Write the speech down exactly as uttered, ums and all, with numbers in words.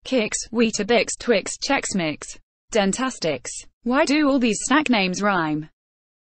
Kix, Weetabix, Twix, Chex Mix, Dentastix. Why do all these snack names rhyme?